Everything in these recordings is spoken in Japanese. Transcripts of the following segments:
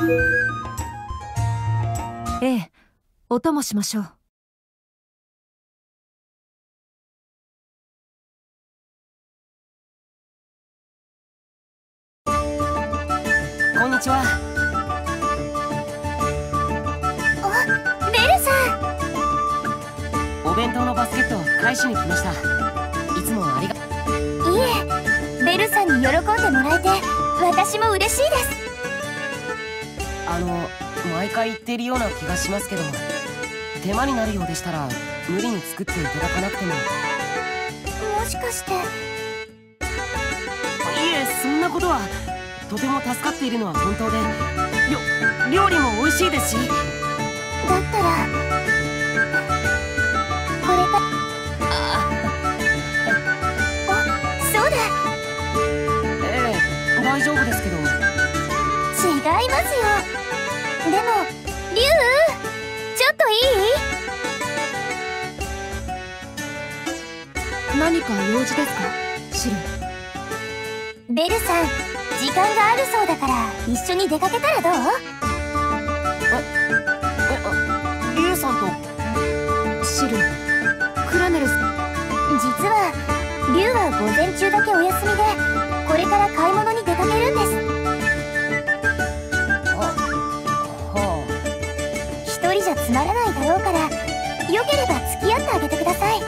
ええ、お供しましょう。 こんにちは。 あ、ベルさん。お弁当のバスケットを返しに来ました。いつもありが。 ん。いえ、ベルさんに喜んでもらえて私も嬉しいです。 毎回言っているような気がしますけど、手間になるようでしたら無理に作っていただかなくても。 もしかして。いえ、そんなことは。とても助かっているのは本当で、料理も美味しいですし。 だったらこれか。そうだ。 ええ、大丈夫ですけど。 違いますよ。でもリュウ、ちょっといい？ 何か用事ですか、シル？ ベルさん、時間があるそうだから一緒に出かけたらどう？ リュウさんと。 シル、クラネルス。 実はリュウは午前中だけお休みで、これから買い物に出かけるんです。一人じゃつまらないだろうから、よければ付き合ってあげてください。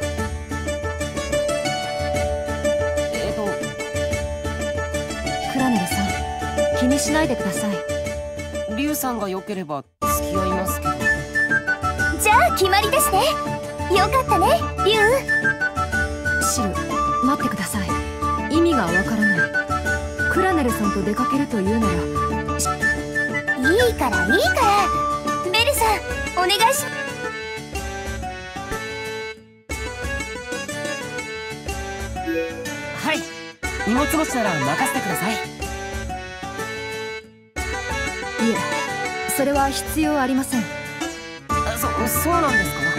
クラネルさん、気にしないでください。 リュウさんが良ければ付き合いますけど。 じゃあ決まりですね。よかったね、リュウ。 シル、待ってください。意味がわからない。クラネルさんと出かけるというなら。 いいからいいから、ベルさんお願いします。 はい、荷物持ちなら任せてください。 いえ、それは必要ありません。 そうなんですか？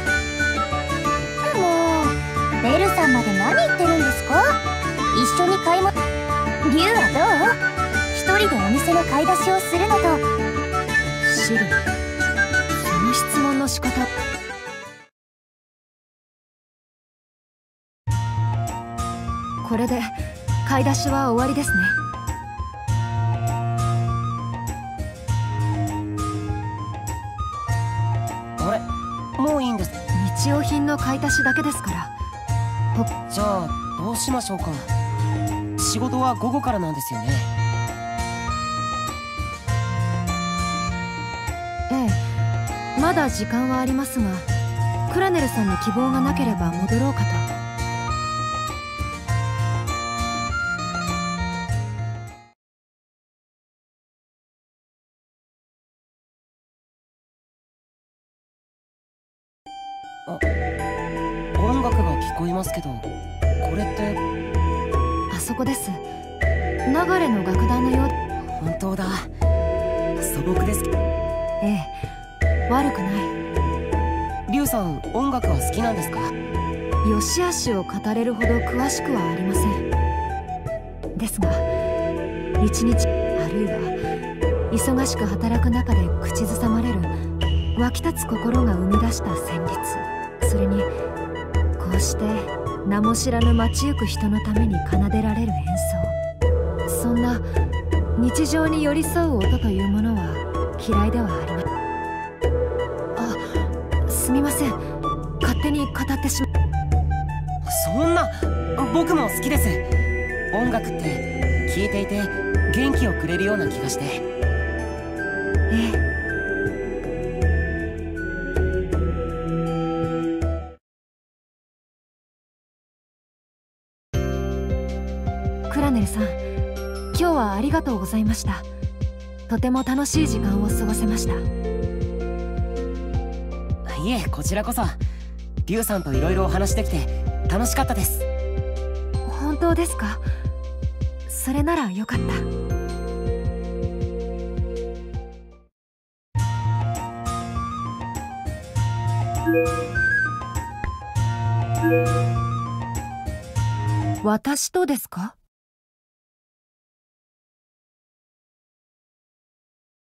もうベルさんまで何言ってるんですか？一緒に買い物。リュウはどう？一人でお店の買い出しをするのと。 シル、その質問の仕方。これで買い出しは終わりですね。 あれ、もういいんです。 日用品の買い足しだけですから。 じゃあどうしましょうか。仕事は午後からなんですよね。 ええ、まだ時間はありますが、クラネルさんに希望がなければ戻ろうかと。 音楽が聞こえますけど、これって。 あそこです。流れの楽団のよう。 本当だ。素朴です。 ええ、悪くない。 リュウさん、音楽は好きなんですか？ 良し悪しを語れるほど詳しくはありません。ですが、一日あるいは忙しく働く中で口ずさまれる湧き立つ心が生み出した旋律、それにこうして名も知らぬ街行く人のために奏でられる演奏、そんな日常に寄り添う音というものは嫌いではありません。あ、すみません、勝手に語ってしま。 そんな、僕も好きです。音楽って聴いていて元気をくれるような気がして。 ええ。クラネルさん、今日はありがとうございました。とても楽しい時間を過ごせました。 いえ、こちらこそ。リュウさんといろいろお話できて楽しかったです。 本当ですか？それならよかった。私とですか？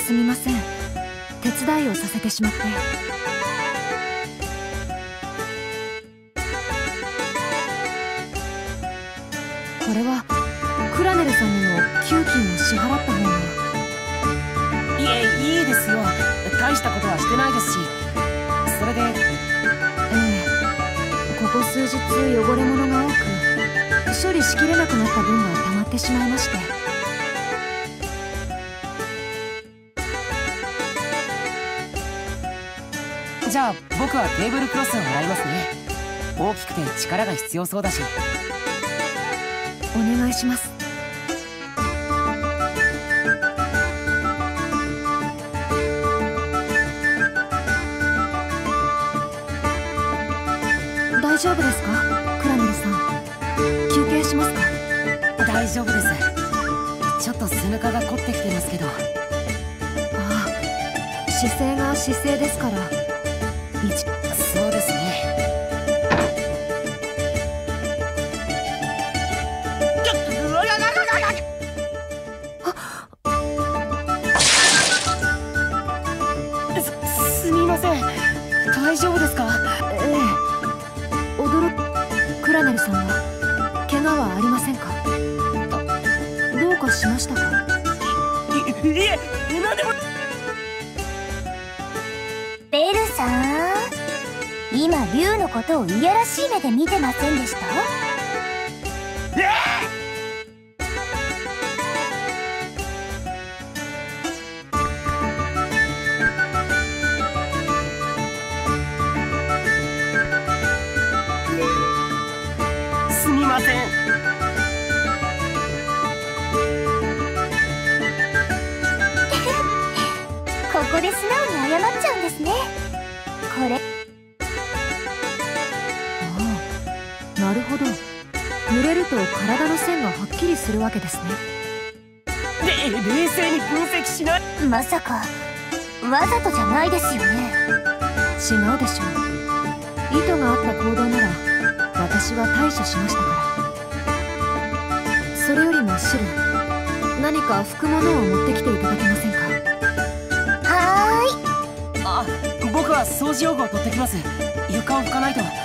すみません、手伝いをさせてしまって。これはクラネルさんにも給金を支払った方が。 いえ、いいですよ。大したことはしてないですし。それで。 ここ数日汚れ物が多く、処理しきれなくなった分が溜まってしまいまして。 じゃあ僕はテーブルクロスを洗いますね。大きくて力が必要そうだし。 お願いします。大丈夫ですか、クラネルさん。休憩しますか？ 大丈夫です。ちょっと背中が凝ってきてますけど。 ああ、姿勢が姿勢ですから。 そうですね。すみません、大丈夫ですか？ クラネルさんは怪我はありませんか？どうかしましたか？ いえ、何でも。 ベルさん、今竜のことをいやらしい目で見てませんでした？ すみません。 ここで素直に謝っちゃうんですね。これ。 ああ、なるほど。濡れると体の線がはっきりするわけですね。 冷静に分析しない。 まさかわざとじゃないですよね？ 違うでしょう。意図があった行動なら私は対処しましたから。それよりもシル、何か拭くものを持ってきていただけませんか？ あ、僕は掃除用具を取ってきます。床を拭かないと。や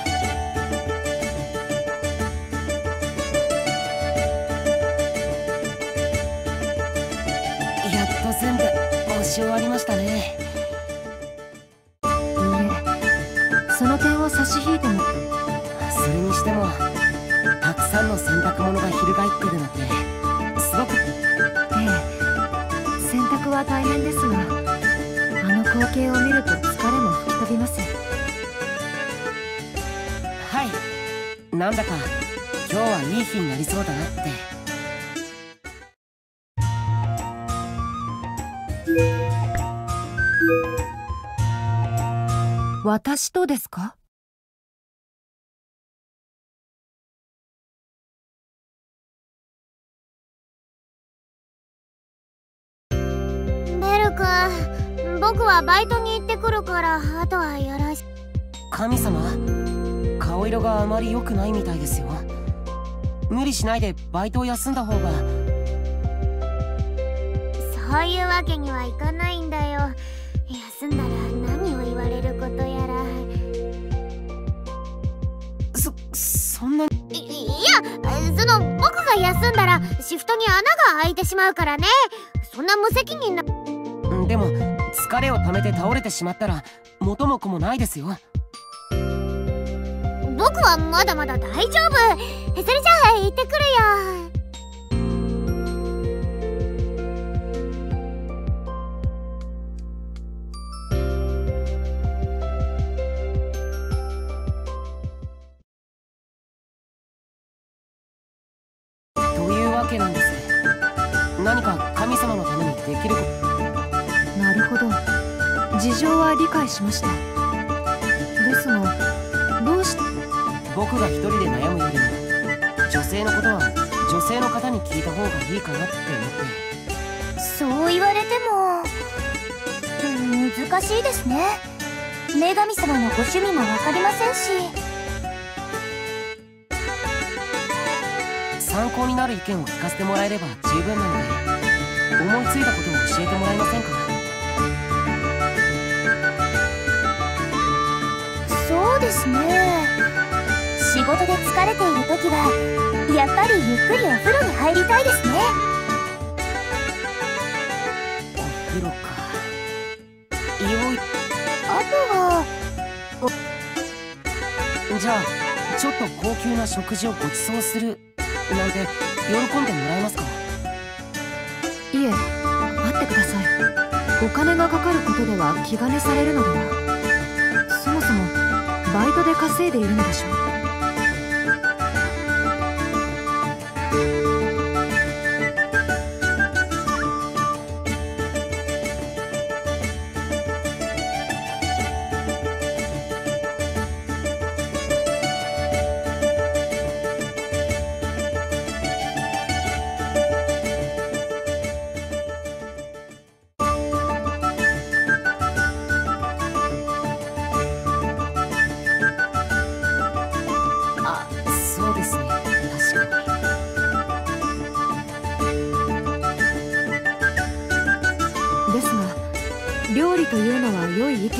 っと全部押し終わりましたね。 いいえ、その点を差し引いても。 それにしてもたくさんの洗濯物が翻ってるのってすごく。 洗濯は大変ですが、あの光景を見ると疲れも吹き飛びます。 はい、なんだか今日はいい日になりそうだなって。 私とですか？ ベル君、僕はバイトに行ってくるから、あとはよろしく。 神様、顔色があまり良くないみたいですよ。無理しないでバイトを休んだ方が。 そういうわけにはいかないんだよ。休んだら何を言われることやら。 そんなに。 いや、僕が休んだらシフトに穴が開いてしまうからね。そんな無責任な。 でも疲れをためて倒れてしまったら元も子もないですよ。 僕はまだまだ大丈夫。それじゃあ行ってくるよ。 というわけなんです。何か神様のためにできること。 なるほど、事情は理解しました。ですが、どうして。 僕が一人で悩むよりも女性のことは女性の方に聞いた方がいいかなって思って。 そう言われても難しいですね。女神様のご趣味も分かりませんし。 参考になる意見を聞かせてもらえれば十分なので、思いついたことを教えてもらえませんか？ で疲れている時はやっぱりゆっくりお風呂に入りたいですね。 お風呂か。よい。 あとはじゃあちょっと高級な食事をご馳走するなんて喜んでもらえますか？ いえ、待ってください。お金がかかることでは気兼ねされるのでは。そもそもバイトで稼いでいるのでしょう。 そうですね、確かに。ですが料理というのは良い意見です。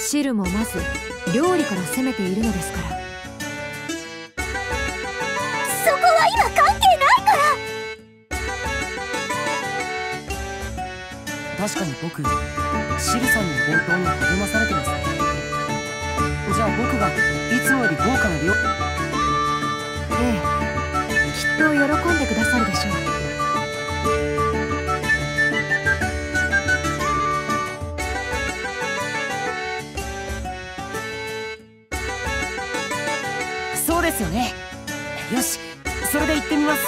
汁もまず料理から攻めているのですから。 そこは今関係ないから。 確かに僕、シルさんのお弁当に励まされてますね。じゃあ僕がいつもより豪華な料理。 ええ、きっと喜んでくださるでしょう。 そうですよね。よし、それで行ってみます。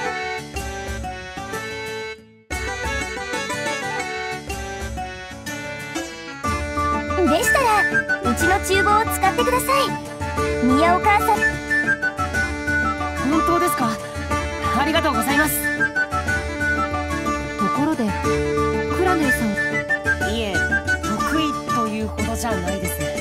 でしたらうちの厨房を使ってください。宮お母さん。 本当ですか？ありがとうございます。 ところでクラネルさん。 いえ、得意というほどじゃないですね。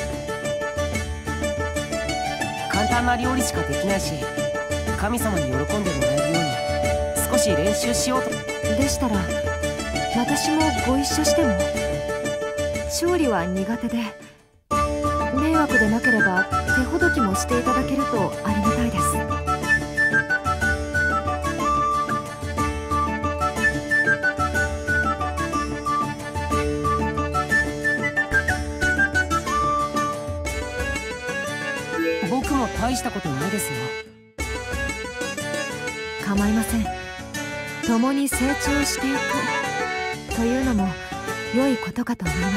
簡単な料理しかできないし、神様に喜んでもらえるように少し練習しようと。 でしたら私もご一緒しても。調理は苦手で迷惑でなければ手ほどきもしていただけるとありがたいです。 僕も大したことないですよ。 構いません。共に成長していくというのも良いことかと思います。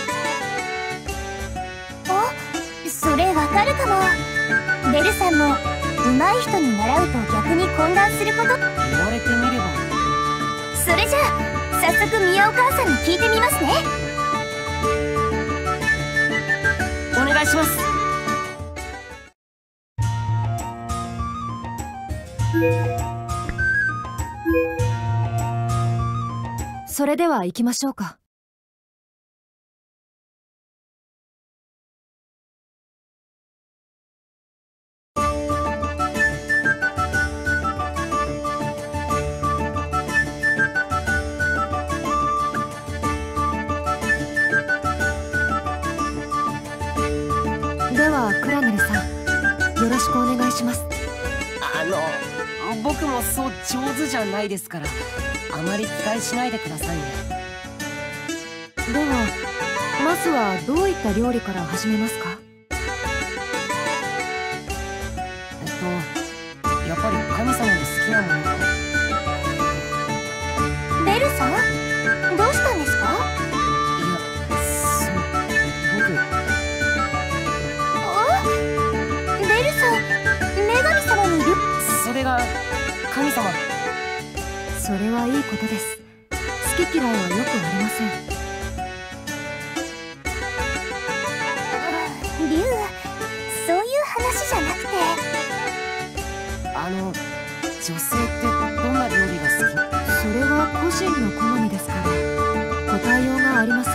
あ、それわかるかも。ベルさんも上手い人に習うと逆に混乱すること。 言われてみれば。 それじゃあ早速宮お母さんに聞いてみますね。 お願いします。 それでは行きましょうか。ではクラネルさん、よろしくお願いします。 僕もそう上手じゃないですから、あまり期待しないでくださいね。 ではまずはどういった料理から始めますか？ やっぱり神様の好きなもの。 ベルさん、どうしたんですか？ いや、僕。 あ、ベルさん、女神様にいる。 それが神様。 それはいいことです。好き嫌いはよくありません。 リュウ、そういう話じゃなくて。 女性ってどんな料理が好き？ それは個人の好みですから答えようがありません。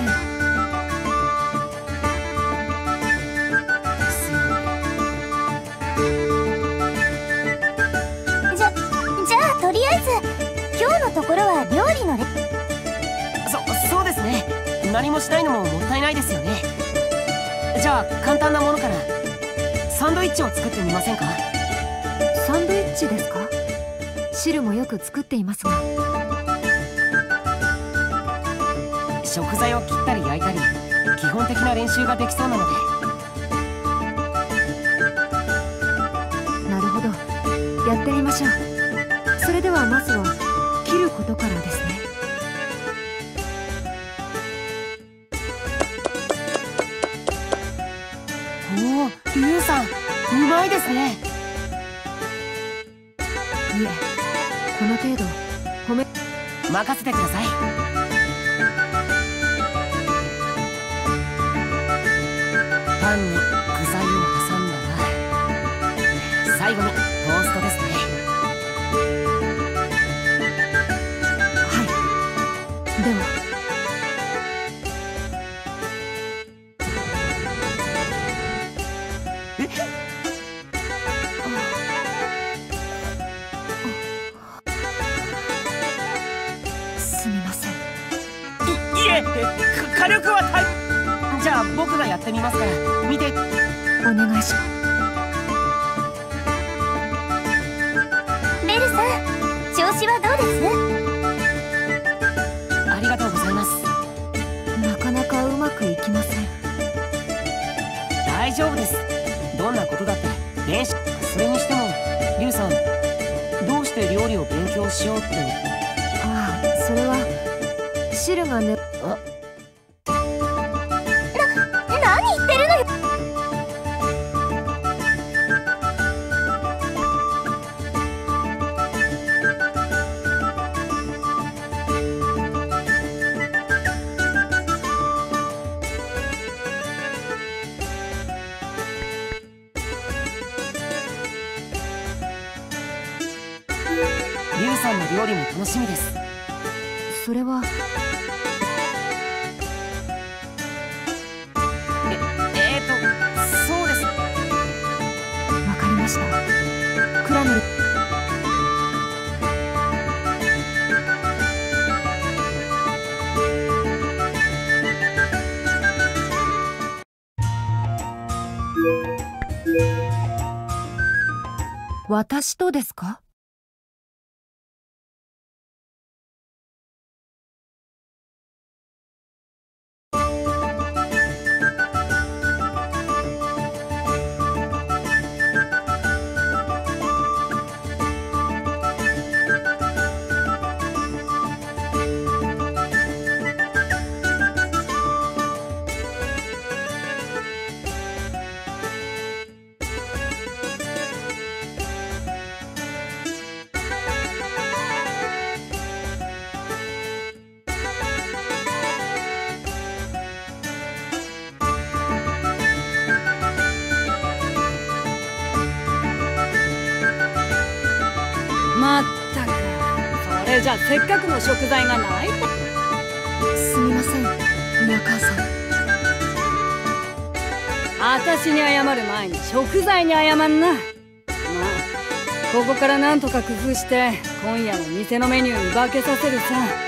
ですよじゃあとりあえず今日のところは料理のそうですね。何もしないのももったいないですよね。じゃあ簡単なものから。ササンドイッチを作ってみませんか？ サンドイッチですか？汁もよく作っていますが。 食材を切ったり焼いたり基本的な練習ができそうなので。 なるほど、やってみましょう。それではまずは切ることからですね。 おお、リュウさん、うまいですね。 いえ、この程度任せてください。パンに具材を挟んだら最後にトーストですね。 はい、ではすみません。 いえ、火力はじゃあ僕がやってみますから見て。 お願いします。 ベルさん、調子はどうです？ ありがとうございます。 なかなかうまくいきません。 大丈夫です。どんなことだって練習。それにしてもリュウさん、どうして料理を勉強しようって。 ああ、それは汁がね。 何言ってるのよ。 リュウさんの料理も楽しみです。 それはそうです。 わかりました。クラネル。私とですか？ まったく、それじゃせっかくの食材がない。 すみません、宮川さん。 私に謝る前に食材に謝んな。まあここからなんとか工夫して今夜の店のメニューに化けさせるさ。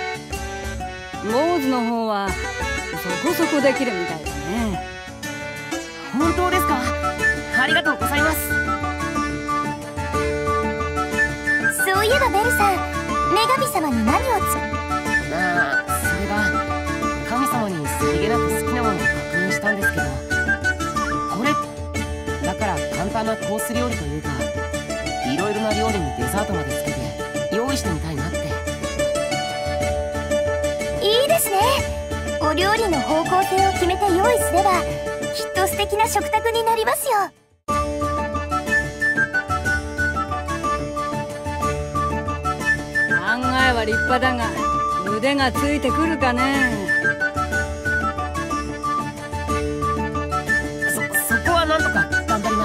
坊主の方はそこそこできるみたいだね。 本当ですか？ありがとうございます。 そういえばベルさん、女神様に何をそれが神様にさりげなく好きなものを確認したんですけど、これだから簡単なコース料理というか、いろいろな料理にデザートまでつけて用意してみたいなって。 いいですね。お料理の方向性を決めて用意すればきっと素敵な食卓になりますよ。 考えは立派だが腕がついてくるかね。 そこはなんとか頑張ります。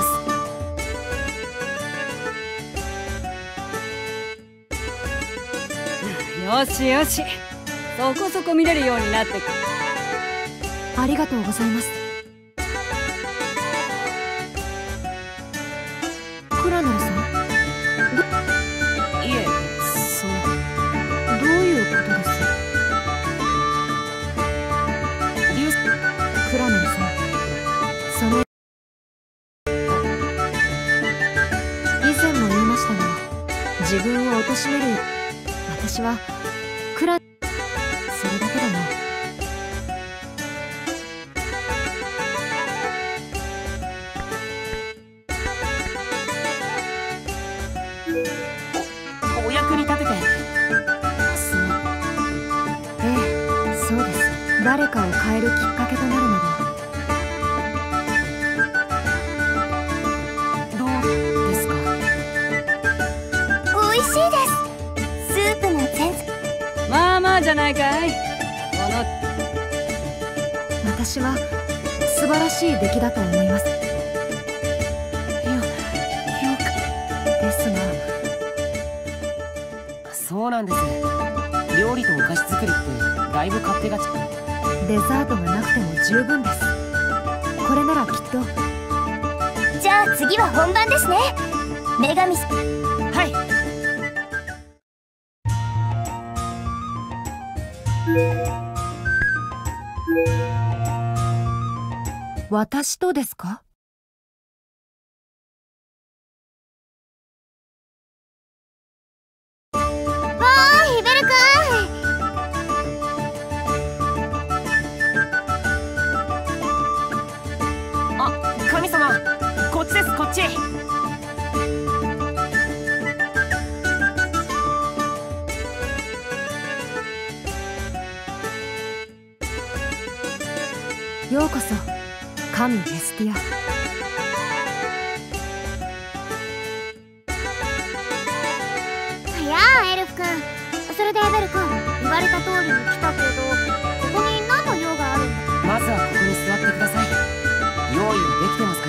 よしよし、そこそこ見れるようになってく。 ありがとうございます。クラネルさん、 いえ、 どういうことです？ リュウクラネルさん、その貶める。私はそれだけでも。 お役に立ててええ、そうです。誰かを変えるきっかけとなるので。 どうですか？ 美味しいです。スープも全然。 まあまあじゃないかい。 私は素晴らしい出来だと思います。ですが。 そうなんです。料理とお菓子作りってだいぶ勝手がち。 デザートがなくても十分です。これならきっと。 じゃあ次は本番ですね。女神さん。 はい。 私とですか？ ベル君。 あ、神様、こっちです、こっち。 ようこそ神ヘスティア。 やあエルフ君。それでベル君、言われた通りに来たけど、ここに何の用があるんだ？ まずはここに座ってください。用意はできてますから。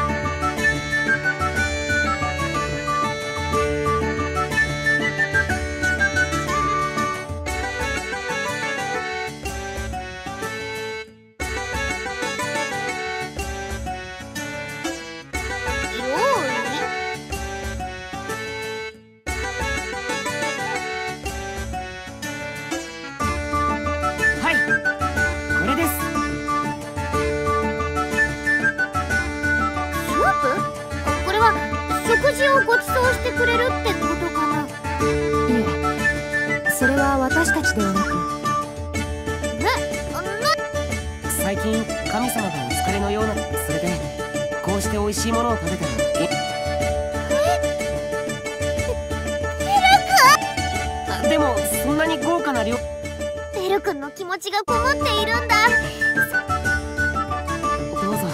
食事をご馳走してくれるってことかな？ いえ、それは私たちではなく。 最近神様がお疲れのような。それでこうして美味しいものを食べたら。でもそんなに豪華な料。 ベル君の気持ちがこもっているんだ。 どうぞ。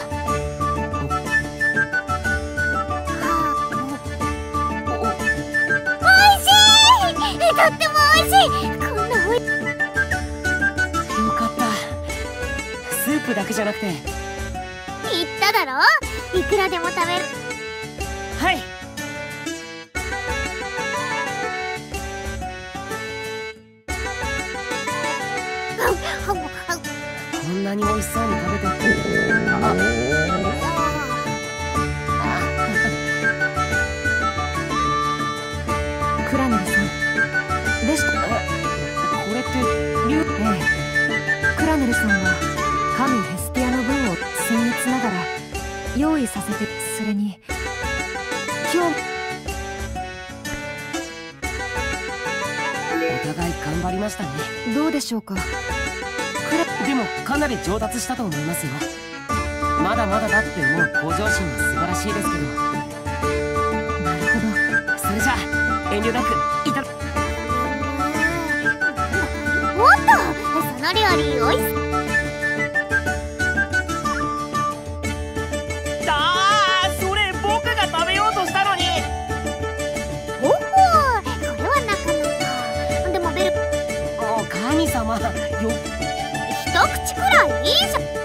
とっても美味しい。こんなよかった。スープだけじゃなくて。 言っただろ、いくらでも食べる。 はい。こんなに美味しそうに食べて。 クラネルさんでした。 これってええ、クラネルさんは神ヘスティアの分を僭越ながら用意させて。それに今日お互い頑張りましたね。 どうでしょうか。 でもかなり上達したと思いますよ。まだまだだって思う向上心は素晴らしいですけど。 なるほど。 それじゃあ遠慮なくいただ。 もっとその料理おいしだー、それ僕が食べようとしたのに。 ほほー、これはなかなか。でもベル、 お神様よ。 一口くらいいいじゃん。